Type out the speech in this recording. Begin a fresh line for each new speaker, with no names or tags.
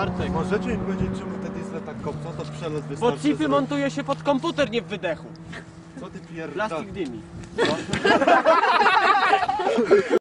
Bartek.
Możecie mi powiedzieć, czemu te diesle tak kopcą? To przelot wystarczy.
Bo chipy
zrobić.
montuje się pod komputer, nie w wydechu.
Co ty pierdolasz?
Plastik dymi.